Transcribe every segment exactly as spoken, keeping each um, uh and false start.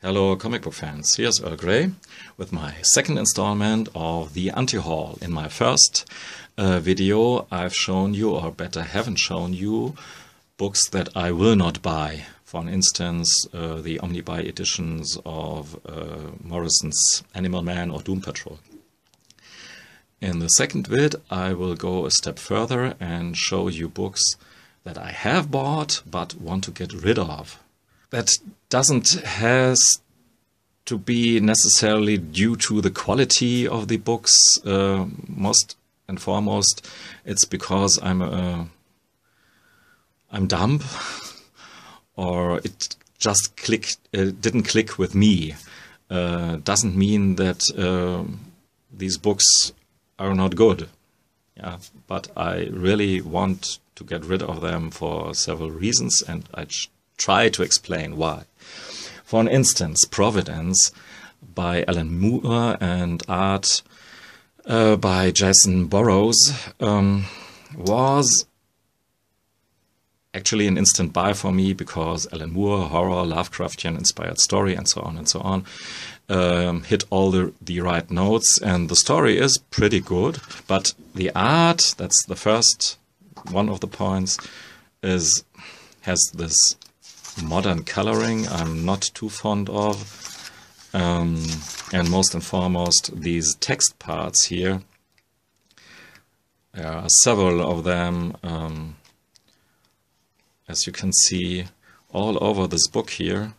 Hello comic book fans, here's Earl Grey with my second installment of the Anti-Haul. In my first uh, video I've shown you, or better haven't shown you, books that I will not buy. For instance, uh, the Omnibuy editions of uh, Morrison's Animal Man or Doom Patrol. In the second vid I will go a step further and show you books that I have bought but want to get rid of. That doesn't has to be necessarily due to the quality of the books. Uh, most and foremost, it's because I'm uh, I'm dumb, or it just clicked. It didn't click with me. Uh, doesn't mean that uh, these books are not good. Yeah, but I really want to get rid of them for several reasons, and I try to explain why. For instance, Providence by Alan Moore and art uh, by Jason Burrows um, was actually an instant buy for me, because Alan Moore, horror, Lovecraftian inspired story, and so on and so on, um, hit all the, the right notes, and the story is pretty good, but the art, that's the first one of the points, is has this modern coloring I'm not too fond of, um, and most and foremost these text parts here. There are several of them, um, as you can see, all over this book here.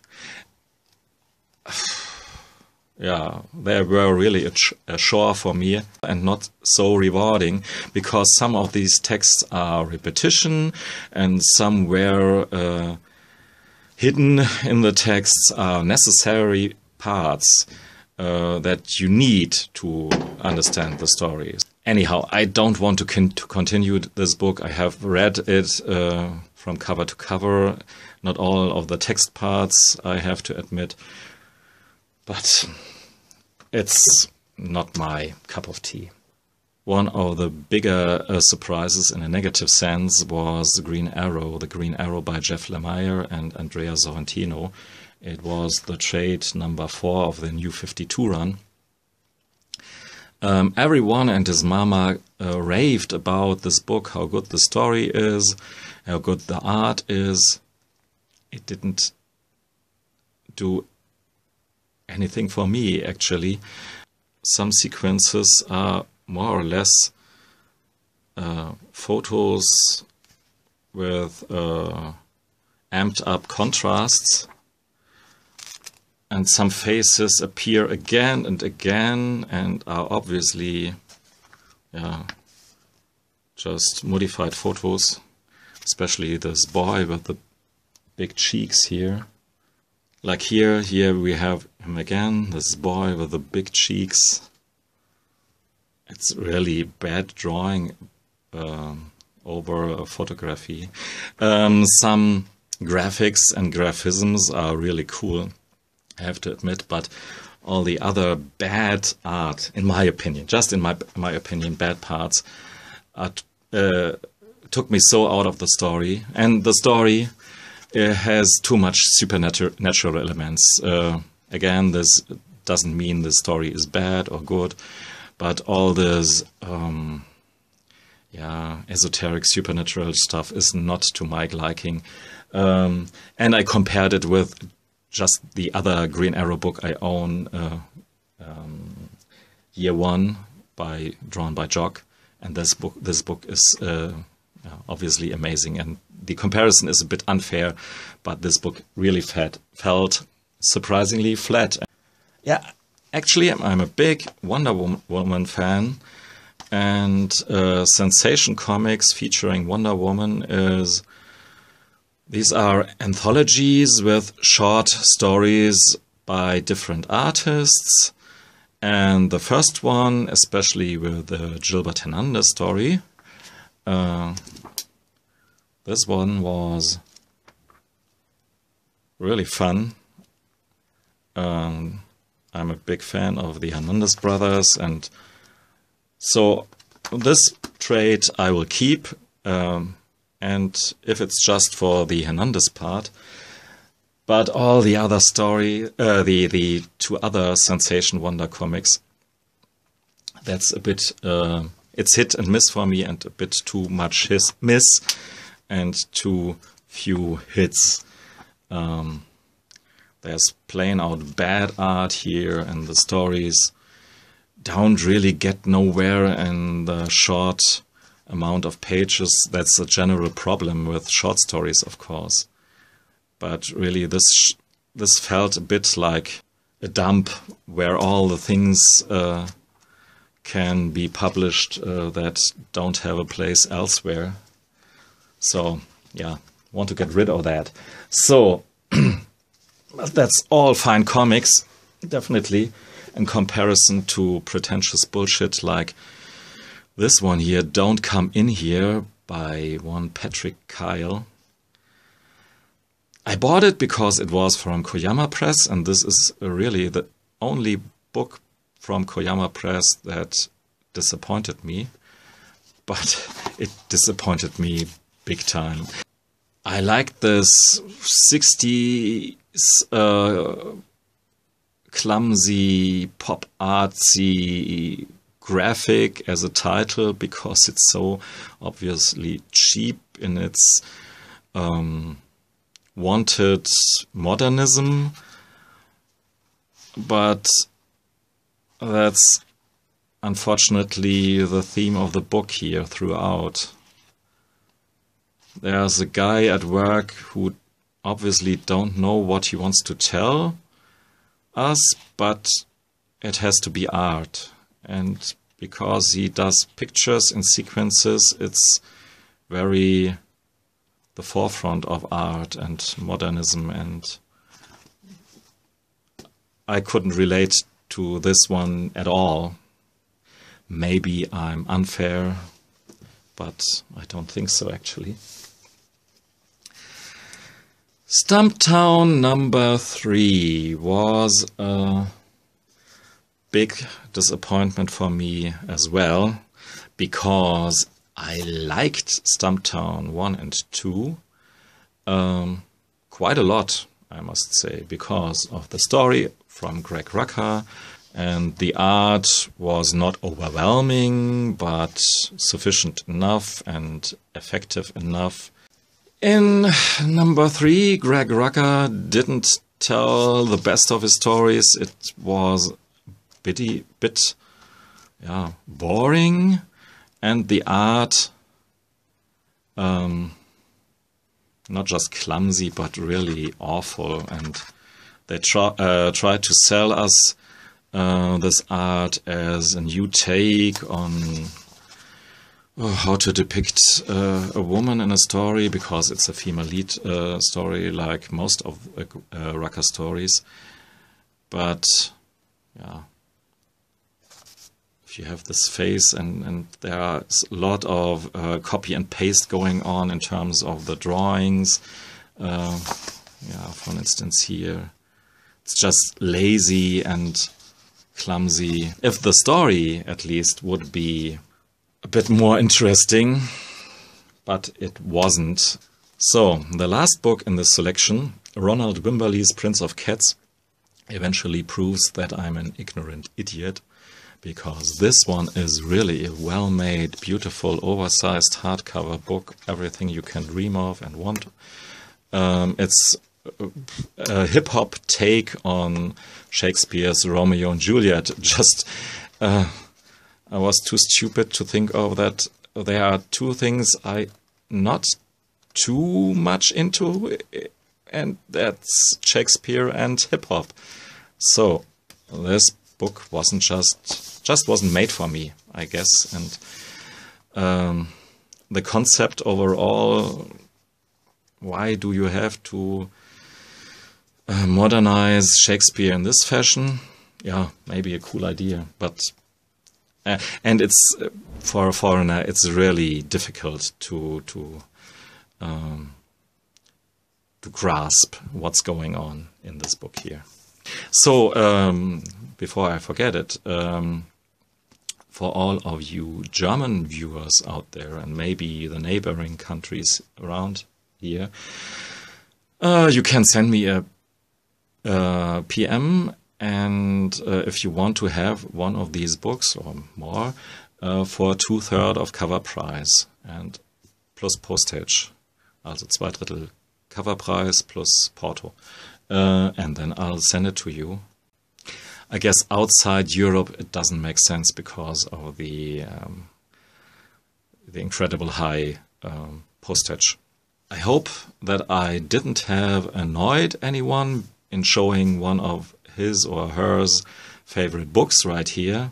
Yeah, they were really a, ch a chore for me and not so rewarding, because some of these texts are repetition and some were uh, hidden in the texts are necessary parts uh, that you need to understand the story. Anyhow, I don't want to, con to continue this book. I have read it uh, from cover to cover. Not all of the text parts, I have to admit. But it's not my cup of tea. One of the bigger uh, surprises in a negative sense was The Green Arrow. The Green Arrow by Jeff Lemire and Andrea Sorrentino. It was the trade number four of the New fifty-two run. Um, everyone and his mama uh, raved about this book, how good the story is, how good the art is. It didn't do anything for me, actually. Some sequences are more or less uh, photos with uh, amped up contrasts, and some faces appear again and again and are obviously yeah, just modified photos, especially this boy with the big cheeks here. Like here, here we have him again, this boy with the big cheeks. It's really bad drawing uh, over photography. Um, some graphics and graphisms are really cool, I have to admit, but all the other bad art, in my opinion, just in my my opinion, bad parts, are, uh, took me so out of the story. And the story uh, has too much supernatural elements. Uh, again, this doesn't mean the story is bad or good. But all this um, yeah, esoteric supernatural stuff is not to my liking. Um, and I compared it with just the other Green Arrow book I own, uh, um, Year One, by drawn by Jock. And this book, this book is uh, obviously amazing. And the comparison is a bit unfair, but this book really felt, felt surprisingly flat. Yeah. Actually, I'm a big Wonder Woman fan, and uh, Sensation Comics featuring Wonder Woman is, these are anthologies with short stories by different artists, and the first one, especially with the Gilbert Hernandez story, uh, this one was really fun. Um, I'm a big fan of the Hernandez brothers, and so this trade I will keep, um, and if it's just for the Hernandez part, But all the other story, uh, the the two other Sensation Wonder comics, that's a bit, uh, it's hit and miss for me, and a bit too much his miss, and too few hits. Um, there's plain out bad art here, and the stories don't really get nowhere in the short amount of pages. That's a general problem with short stories, of course. But really, this this felt a bit like a dump where all the things uh, can be published uh, that don't have a place elsewhere. So, yeah, want to get rid of that. So, that's all fine comics, definitely, in comparison to pretentious bullshit like this one here, Don't Come In Here, by one Patrick Kyle. I bought it because it was from Koyama Press, and this is really the only book from Koyama Press that disappointed me. But it disappointed me big time. I liked this sixties uh, clumsy, pop artsy graphic as a title because it's so obviously cheap in its um, wanted modernism, but that's unfortunately the theme of the book here throughout. There's a guy at work who obviously don't know what he wants to tell us, but it has to be art. And because he does pictures in sequences, it's very the forefront of art and modernism, and I couldn't relate to this one at all. Maybe I'm unfair, but I don't think so actually. Stumptown number three was a big disappointment for me as well, because I liked Stumptown one and two um, quite a lot, I must say, because of the story from Greg Rucka, and the art was not overwhelming, but sufficient enough and effective enough. In number three, Greg Rucka didn't tell the best of his stories. It was a bitty, bit yeah, boring. And the art, um, not just clumsy, but really awful. And they try, uh, tried to sell us uh, this art as a new take on uh, how to depict uh, a woman in a story, because it's a female lead uh, story, like most of uh, uh, Rucka stories. But, yeah. You have this face, and, and there's a lot of uh, copy and paste going on in terms of the drawings. Uh, yeah, for instance here, it's just lazy and clumsy. If the story, at least, would be a bit more interesting, but it wasn't. So, the last book in this selection, Ronald Wimberly's Prince of Cats, eventually proves that I'm an ignorant idiot, because this one is really a well-made, beautiful, oversized hardcover book, everything you can dream of and want. Um, it's a, a hip-hop take on Shakespeare's Romeo and Juliet. Just, uh, I was too stupid to think of that. There are two things I not too much into, and that's Shakespeare and hip-hop. So, this book wasn't just... just wasn't made for me, I guess. And um, the concept overall, why do you have to uh, modernize Shakespeare in this fashion? Yeah, maybe a cool idea, but uh, and it's uh, for a foreigner, it's really difficult to to um, to grasp what's going on in this book here. So um, before I forget it. Um, For all of you German viewers out there, and maybe the neighboring countries around here, Uh, you can send me a, a P M, and uh, if you want to have one of these books or more, uh, for two-thirds of cover price and plus postage, also zwei Drittel Coverpreis plus Porto, uh, and then I'll send it to you. I guess outside Europe it doesn't make sense because of the um, the incredible high um, postage. I hope that I didn't have annoyed anyone in showing one of his or hers favorite books right here.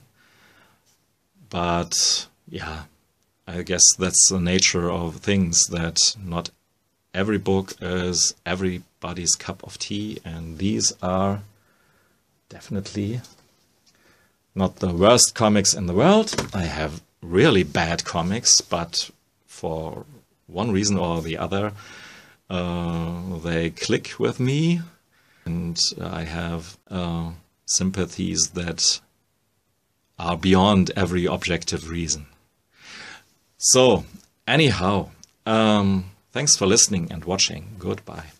But yeah, I guess that's the nature of things, that not every book is everybody's cup of tea, and these are definitely not the worst comics in the world. I have really bad comics, but for one reason or the other, uh, they click with me, and I have uh, sympathies that are beyond every objective reason. So, anyhow, um, thanks for listening and watching. Goodbye.